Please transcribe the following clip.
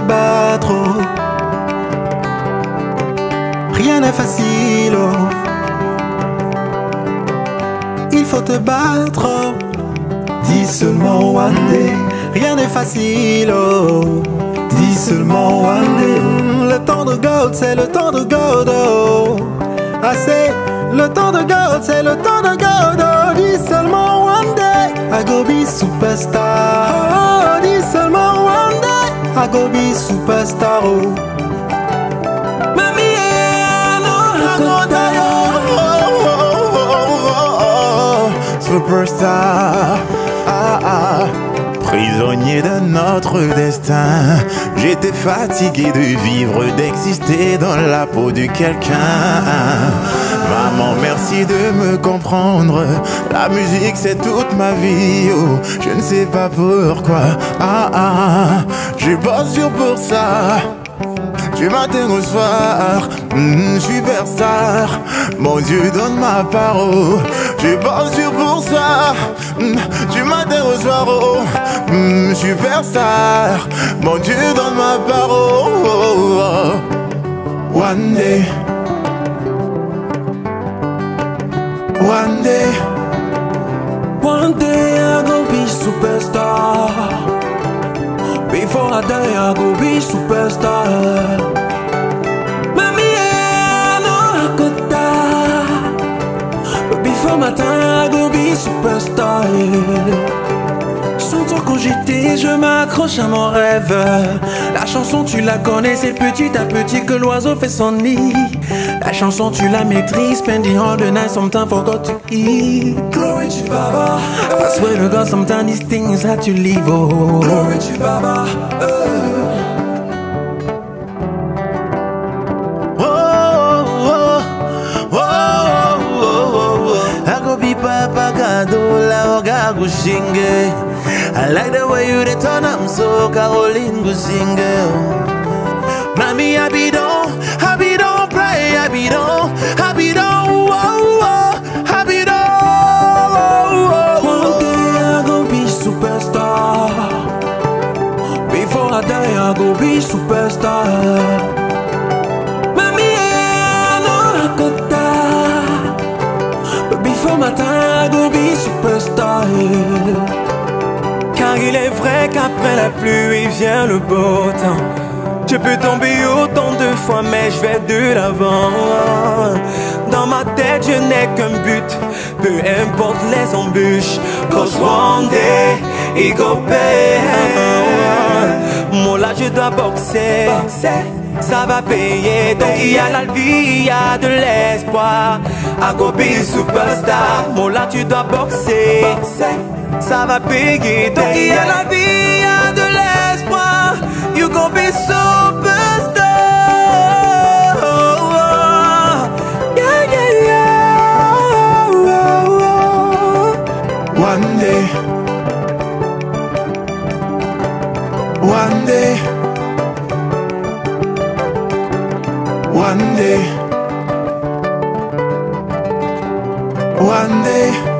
battre, oh. Rien n'est facile, oh. Il faut te battre, oh. Dis seulement one day. Rien n'est facile, oh. Dis seulement one day. Le temps de gold, c'est le temps de gold, oh. Ah, c'est le temps de gold, c'est le temps de gold, oh. Dis seulement one day, I go be superstar. Oh, dis seulement one day, I go be superstar, oh. Superstar, ah, ah. Prisonnier de notre destin, j'étais fatigué de vivre, d'exister dans la peau de quelqu'un. Maman, merci de me comprendre. La musique c'est toute ma vie, oh. Je ne sais pas pourquoi, ah, ah. Je bosse dur pour ça. Du matin au soir, superstar. Mon Dieu donne ma parole. Je bosse dur pour ça. Du matin au soir, oh, superstar. Mon Dieu donne ma parole. One day, one day, one day I go be superstar. Before I die, I go be superstar. Mamie, I know I could die, but before my time, I go be superstar. J'entends quand j'étais, je m'accroche à mon rêve. La chanson tu la connais, c'est petit à petit que l'oiseau fait son nid. La chanson tu la maîtrises, spending all the night, sometimes forgot to eat. Glory to Baba. I swear to God, sometimes these things had to leave. Oh, glory to Baba. I go be Papa Gadola Oga Gushinge. I like the way you turn up so Caroline Gusinge. Mami, I be don't play, I be don't, whoa, I be don't. One day I go be superstar. Before I die, I go be superstar. Mami, I know I could die, but before my time, I go be superstar. Car il est vrai qu'après la pluie vient le beau temps. Je peux tomber autant de fois mais je vais de l'avant. Dans ma tête je n'ai qu'un but, peu importe les embûches. Cause one day it go pay. Moi là je dois boxer, ça va payer. Donc il y a la vie, il y a de l'espoir. I go be superstar. Moi là tu dois boxer, ça va payer. Donc il y a la vie, il y a de l'espoir. You gon' be superstar. Yeah, yeah, yeah. One day, one day, one day, one day.